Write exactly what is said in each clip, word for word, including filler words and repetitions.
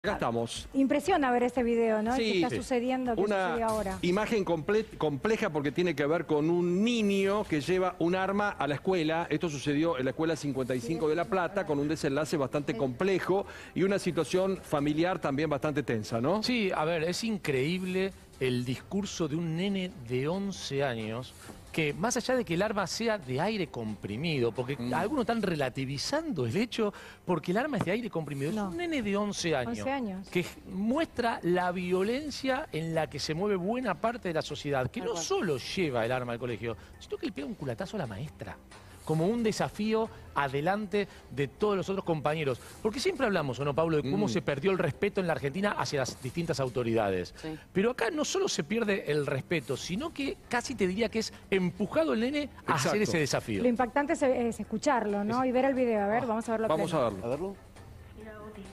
Acá estamos. Impresiona ver ese video, ¿no? Sí, ¿Qué está sí. sucediendo? ¿Qué Una sucede ahora? imagen comple- compleja porque tiene que ver con un niño que lleva un arma a la escuela. Esto sucedió en la escuela cincuenta y cinco de La Plata con un desenlace bastante complejo y una situación familiar también bastante tensa, ¿no? Sí, a ver, es increíble el discurso de un nene de once años que, más allá de que el arma sea de aire comprimido, porque Mm. algunos están relativizando el hecho porque el arma es de aire comprimido, No. es un nene de once años, once años. que muestra la violencia en la que se mueve buena parte de la sociedad, que no solo lleva el arma al colegio, sino que le pega un culatazo a la maestra, como un desafío adelante de todos los otros compañeros. Porque siempre hablamos, ¿o no, Pablo, de cómo Mm. se perdió el respeto en la Argentina hacia las distintas autoridades. Sí. Pero acá no solo se pierde el respeto, sino que casi te diría que es empujado el nene a Exacto. hacer ese desafío. Lo impactante es, es escucharlo, ¿no? Y ver el video. A ver, vamos a verlo. Vamos a pleno. verlo. A verlo. Mira, Guti.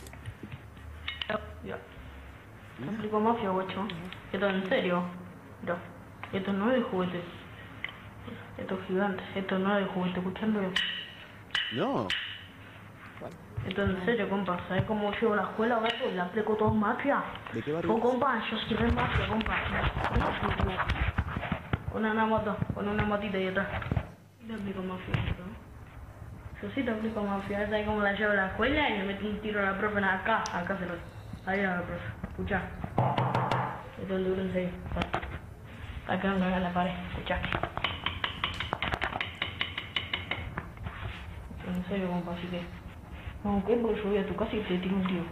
Ya. Te explico mafia, guacho. Esto en serio. Mira, esto no es de juguete. Esto es gigante. Esto no es de juguete. Escuchando. No. Esto en serio, compa. ¿Sabes cómo llevo la escuela, gato? Y la aplico todo mafia. ¿De qué barrio Oh, es? compa, yo soy re mafia, compa. Con una moto, con una motita ahí atrás. Te aplico mafia, ¿no? Yo sí te aplico mafia. ¿Sabes cómo la llevo a la escuela? Y le meto un tiro a la profe acá. Acá se lo. Ahí a la profe. Escucha. Esto es el libro en serio. Acá no me la pared. Escucha. En serio, compa, así que. No, ¿qué? Porque yo voy a tu casa y te tiro un tiro.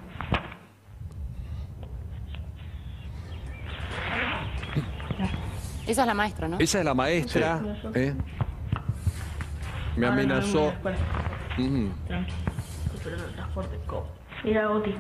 Esa es la maestra, ¿no? Esa es la maestra. Sí. ¿eh? Me Ahora nos vemos en la amenazó. escuela. Ujú. Tranqui. Espero el transporte. Go. Mira, Goti.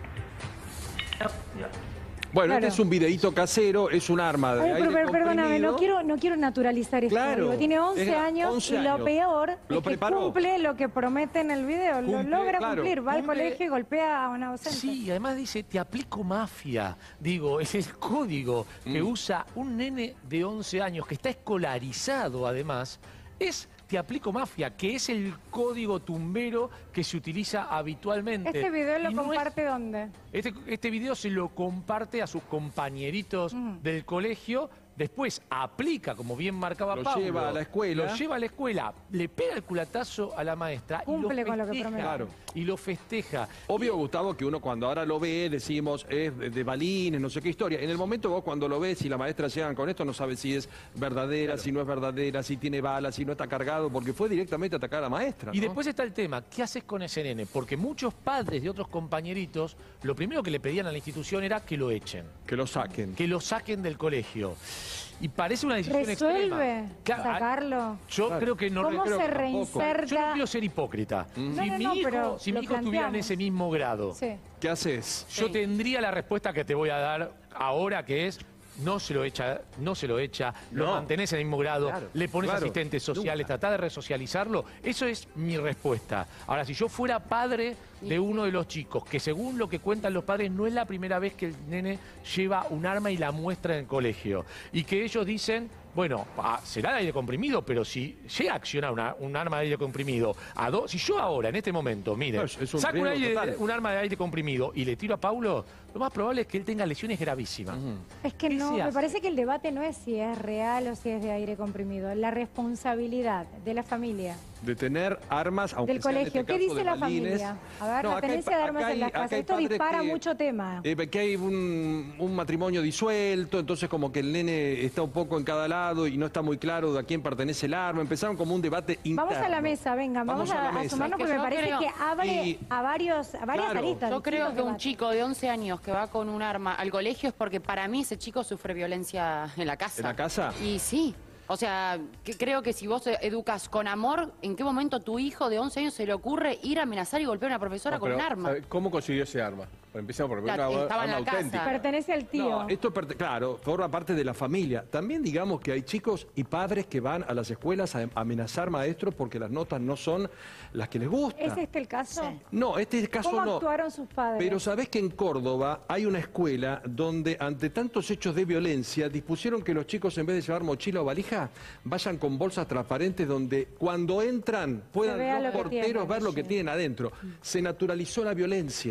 Mira. Bueno, Claro. este es un videíto casero, es un arma de Ay, aire pero, pero, perdóname, comprimido. no quiero, no quiero naturalizar esto. Claro, Digo, tiene once es- años once y lo años. peor Lo es que preparó. cumple lo que promete en el video. Cumple, lo logra claro, cumplir. Va al cumple. colegio y golpea a una docente. Sí, y además dice, te aplico mafia. Digo, es el código que Mm. usa un nene de once años, que está escolarizado además, es te aplico mafia, que es el código tumbero que se utiliza habitualmente. ¿Este video lo Y no es- comparte dónde? Este, este video se lo comparte a sus compañeritos Mm. del colegio, después aplica, como bien marcaba Lo Pablo. lleva a la escuela. Lo lleva a la escuela, le pega el culatazo a la maestra Cumple y lo con lo que festeja. promete. Claro. Y lo festeja. Obvio, Gustavo, que uno cuando ahora lo ve, decimos, es de de balines, no sé qué historia. En el momento vos cuando lo ves y la maestra llegan con esto, no sabes si es verdadera, si no es verdadera, si tiene balas, si no está cargado, porque fue directamente a atacar a la maestra, Y ¿no? después está el tema, ¿qué haces con ese nene? Porque muchos padres de otros compañeritos, lo primero que le pedían a la institución era que lo echen, Que lo saquen. que lo saquen del colegio. Y parece una decisión ¿Resuelve extrema. Claro, sacarlo? Yo Claro. creo que no ¿Cómo creo se que tampoco. reinserta? Yo no quiero ser hipócrita. Mm. No, si no, mi no, hijo, pero si lo mi hijo estuviera en planteamos. ese mismo grado, Sí. ¿Qué haces? yo Sí. tendría la respuesta que te voy a dar ahora, que es no se lo echa, no se lo echa, lo No. mantenés en el mismo grado, Claro, le pones claro, asistentes sociales, tratás de resocializarlo. Eso es mi respuesta. Ahora, si yo fuera padre de uno de los chicos, que según lo que cuentan los padres, no es la primera vez que el nene lleva un arma y la muestra en el colegio, y que ellos dicen, bueno, ah, será de aire comprimido, pero si llega a accionar una- un arma de aire comprimido, a dos, si yo ahora, en este momento, mire, No, es- es un saco un, riesgo aire- total. un arma de aire comprimido y le tiro a Paulo, lo más probable es que él tenga lesiones gravísimas. Es que ¿Qué no, se me hace? parece que el debate no es si es real o si es de aire comprimido. La responsabilidad de la familia, De tener armas, aunque del sea en colegio. este ¿Qué caso dice de la balines. familia? A ver, No, la acá hay tenencia pa- de armas acá en las hay- acá casas. hay Esto padres dispara que- mucho tema. Eh, que hay un, un matrimonio disuelto, entonces como que el nene está un poco en cada lado y no está muy claro de a quién pertenece el arma. Empezaron como un debate interno. Vamos a la mesa, vengan, vamos, Vamos a a, la a mesa. sumarnos Es que porque me yo parece creo- que abre Y- a, varios, a varias Claro. aristas. Yo creo distintos que un debates. chico de once años que va con un arma al colegio es porque para mí ese chico sufre violencia en la casa. ¿En la casa? Y sí. O sea, que creo que si vos educas con amor, ¿en qué momento tu hijo de once años se le ocurre ir a amenazar y golpear a una profesora No, con pero, un arma? ¿sabe ¿Cómo consiguió ese arma? Pues empezamos por La- una estaba en arma la casa. auténtica. Pertenece al tío. No, esto, perte- claro, forma parte de la familia. También digamos que hay chicos y padres que van a las escuelas a amenazar maestros porque las notas no son las que les gustan. ¿Es este el caso? Sí. No, este caso ¿Cómo no. actuaron sus padres? Pero sabés que en Córdoba hay una escuela donde ante tantos hechos de violencia dispusieron que los chicos en vez de llevar mochila o valija vayan con bolsas transparentes donde cuando entran puedan vea los lo que porteros tienen, ver lo que sí. tienen adentro. Se naturalizó la violencia.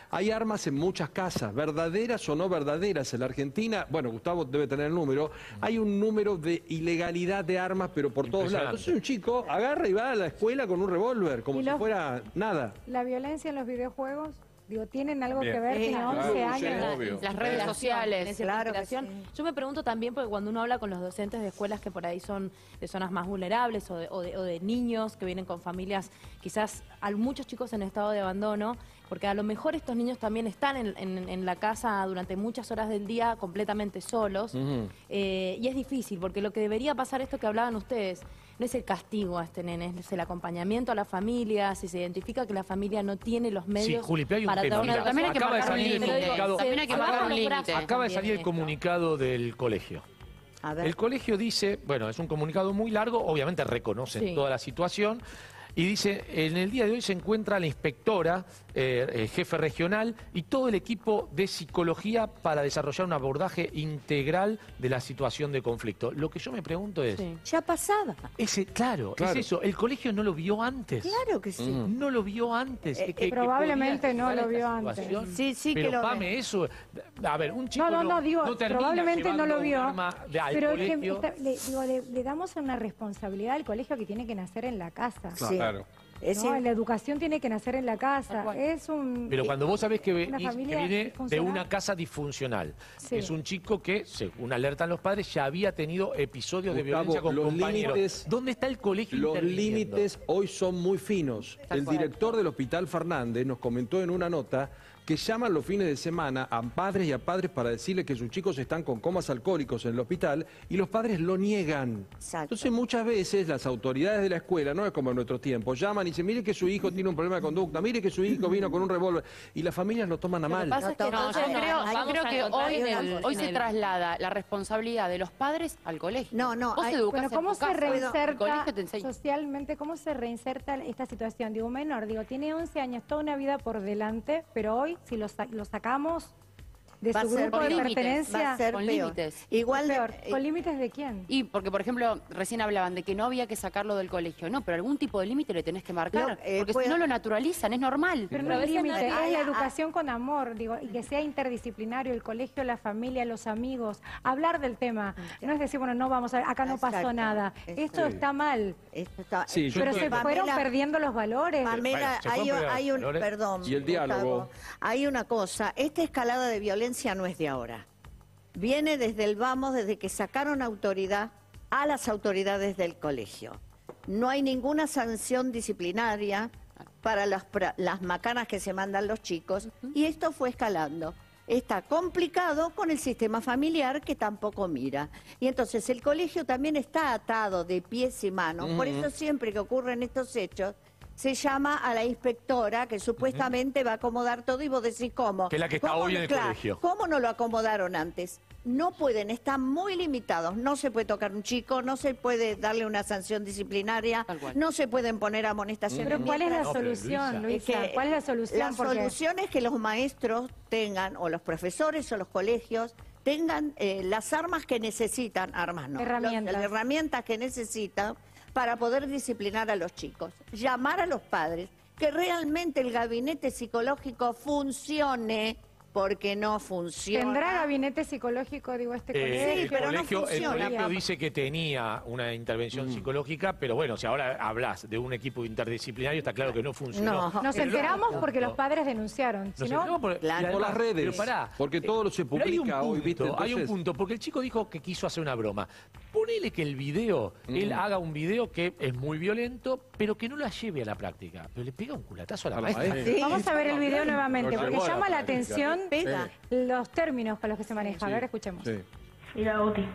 Hay armas en muchas casas, verdaderas o no verdaderas. En la Argentina, bueno, Gustavo debe tener el número, hay un número de ilegalidad de armas, pero por todos lados. Entonces un chico agarra y va a la escuela con un revólver, como si los... fuera nada. ¿La violencia en los videojuegos? Digo, ¿tienen algo Bien. que ver? Tiene Claro, once sí, años. obvio. Las redes sociales. Claro que Claro sí. Yo me pregunto también, porque cuando uno habla con los docentes de escuelas que por ahí son de zonas más vulnerables o de, o de, o de niños que vienen con familias, quizás hay muchos chicos en estado de abandono, porque a lo mejor estos niños también están en, en- en la casa durante muchas horas del día completamente solos. Ujú. Eh, y es difícil, porque lo que debería pasar, esto que hablaban ustedes, no es el castigo a este nene, es el acompañamiento a la familia, si se identifica que la familia no tiene los medios Sí, Juli, pero hay un para tema. dar una Mira, También hay que acaba de marcar un salir el límite. comunicado. También hay que Se marcar bajan un los límite. brazos. Acaba de También salir el esto. comunicado del colegio. A ver. El colegio dice, bueno, es un comunicado muy largo, obviamente reconocen Sí. toda la situación, y dice, en el día de hoy se encuentra la inspectora, eh, eh, jefe regional, y todo el equipo de psicología para desarrollar un abordaje integral de la situación de conflicto. Lo que yo me pregunto es, Sí. Ya pasaba. ese, claro, Claro. es eso, el colegio no lo vio antes. Claro que sí. No lo vio antes. Eh, que- que probablemente podía no llegar lo a esta vio antes. situación. Sí, sí que Pero, lo ve. Pame, eso... A ver, un chico No, no, no, digo, termina probablemente no llevando lo vio, un arma de- al pero es que colegio. está- le, digo, le- le damos una responsabilidad al colegio que tiene que nacer en la casa. Sí. Claro. Es ¿no? in- La educación tiene que nacer en la Tal casa. cual. Es un... Pero cuando vos sabés que, ve- Una que familia viene de disfuncional. una casa disfuncional, Sí. es un chico que, según alertan los padres, ya había tenido episodios de Gustavo, violencia con los compañeros. límites- ¿Dónde está el colegio Los interviniendo? límites hoy son muy finos. Tal El cual. director del Hospital Fernández nos comentó en una nota que llaman los fines de semana a padres y a padres para decirles que sus chicos están con comas alcohólicos en el hospital y los padres lo niegan. Exacto. Entonces muchas veces las autoridades de la escuela, no es como en nuestro tiempo, llaman y dicen, mire que su hijo tiene un problema de conducta, mire que su hijo vino con un revólver y las familias lo toman a Lo que mal. pasa es que No, No, entonces yo nos creo, vamos yo creo a que encontrar hoy, en el- hoy en se el- traslada la responsabilidad de los padres al colegio. No, no, Vos hay- educás Bueno, en ¿cómo tu se casa, el reinserta colegio te enseña. socialmente, cómo se reinserta esta situación? Digo, un menor, digo, tiene once años, toda una vida por delante, pero hoy, si lo, sa- lo sacamos de Va a su ser grupo de límites, pertenencia, va a ser con peor. límites. Igual peor. eh, ¿Con límites de quién? Y porque, por ejemplo, recién hablaban de que no había que sacarlo del colegio. No, pero algún tipo de límite le tenés que marcar. No, eh, porque puede- si no lo naturalizan, es normal. Pero no Pero a es veces límite, no- es la Ah, educación con amor, digo, y que sea interdisciplinario, el colegio, la familia, los amigos, hablar del tema. No es decir, bueno, no vamos a ver, acá no pasó Exacto. nada. Es- Esto está mal. esto está- Sí, yo Pero se entiendo. fueron Pamela- perdiendo los valores. Pamela, Bueno, se hay, pueden un- pegar hay un, valores. perdón, Y el diálogo. Gustavo, hay una cosa, esta escalada de violencia no es de ahora. Viene desde el vamos, desde que sacaron autoridad a las autoridades del colegio. No hay ninguna sanción disciplinaria para las, pra- las macanas que se mandan los chicos y esto fue escalando. Está complicado con el sistema familiar que tampoco mira. Y entonces el colegio también está atado de pies y manos. Por eso siempre que ocurren estos hechos, se llama a la inspectora que supuestamente va a acomodar todo y vos decís cómo. Que es la que está ¿Cómo hoy no- en el claro, colegio. ¿Cómo no lo acomodaron antes? No pueden, están muy limitados. No se puede tocar un chico, no se puede darle una sanción disciplinaria, Tal cual. no se pueden poner amoestaciones. Pero ¿cuál es la No, pero solución, Luisa. Luisa? Es que ¿Cuál es la solución? La Porque- solución es que los maestros tengan, o los profesores o los colegios, tengan eh, las armas que necesitan, armas no, Herramientas. los- las herramientas que necesitan para poder disciplinar a los chicos. Llamar a los padres, que realmente el gabinete psicológico funcione, porque no funciona. ¿Tendrá gabinete psicológico, digo, este Eh, colegio? el, pero no colegio, el funciona. colegio dice que tenía una intervención psicológica, pero bueno, si ahora hablas de un equipo interdisciplinario, está claro que no funcionó. No. Nos Pero enteramos no- porque los padres denunciaron. No Si sé, no, no, por, Claro. y Por las redes, pero pará, porque todo lo se pero hay un publica hoy, punto, ¿viste? Hay un Entonces- punto, porque el chico dijo que quiso hacer una broma. Ponele que el video, él haga un video que es muy violento, pero que no la lleve a la práctica. Pero le pega un culatazo a la A la maestra. maestra. Sí. vamos a ver el video nuevamente, Lo porque llevó a la llama la práctica. atención Pega. los términos con los que se maneja. A ver, escuchemos. Sí. Mira, Oti.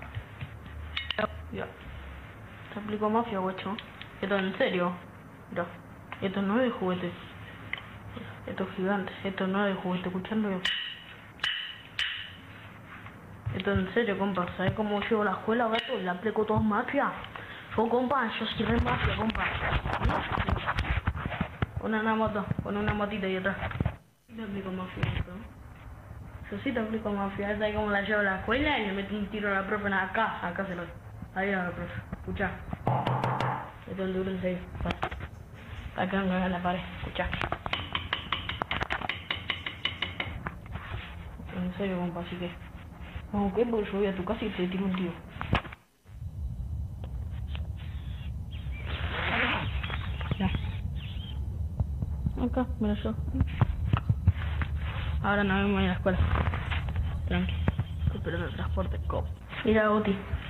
Ya. Te aplico mafia, guacho. Esto en serio. Mira. Esto no es de juguete. Esto es gigante. Esto no es de juguete. Escuchando yo. Esto en serio, compa. ¿Sabes cómo llevo la escuela, gato? Le aplico todo mafia. Yo, compa, yo soy re mafia, compa. Pon una moto. Pon una motita ahí atrás. Le aplico mafia, gato. Yo sí te aplico mafia, ¿sabes cómo la llevo a la escuela? Y le meto un tiro a la profe en acá, acá se lo doy. Ahí a la profe, escuchá. Esto es duro en serio, para. Acá en la pared, escuchá. serio, compa, así que... No, ¿qué? Porque yo voy a tu casa y te tiro un tiro. Ya. Acá, mira yo. Ahora no vemos en la escuela. Tranqui. Estoy esperando el transporte. Mira, Oti.